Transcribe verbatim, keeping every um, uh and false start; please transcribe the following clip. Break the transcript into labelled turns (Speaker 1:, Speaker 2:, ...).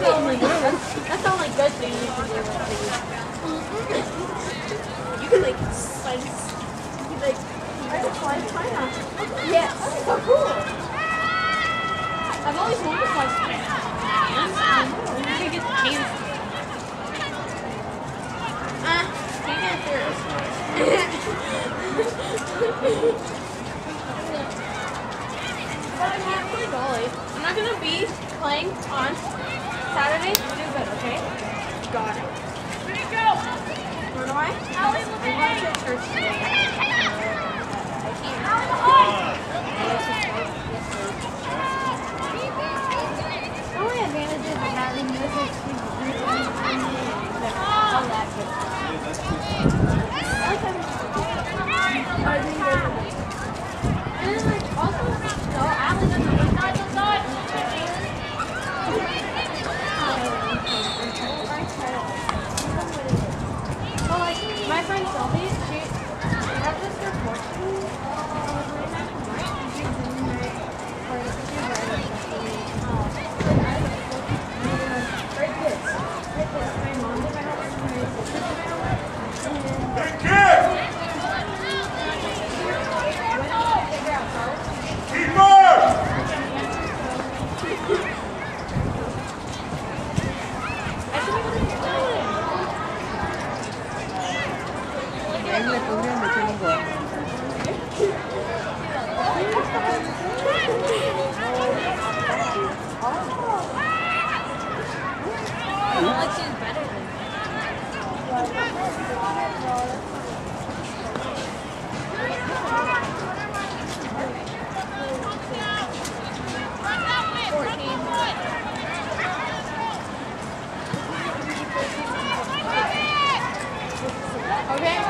Speaker 1: sounds like good. That sounds like good thing you can do with these. You can like slice. You can like. I can slice pineapple. Yes. That's so cool. I've always wanted to slice pineapple. You can get the cans. Ah, can't get it first. I'm not gonna be playing on Saturday. Do good, okay? Got it. Where do you go? Where do I? I'm going to church today. I can't. The only advantage of having music is all that good stuff. I like having and then like also so Allie doesn't like not the side. Well, like my friend Sylvie, she has this report to me. She's in my or she's right right this. Right this. My mom did my homework, my sister did my homework.
Speaker 2: Hey kid!
Speaker 1: Okay.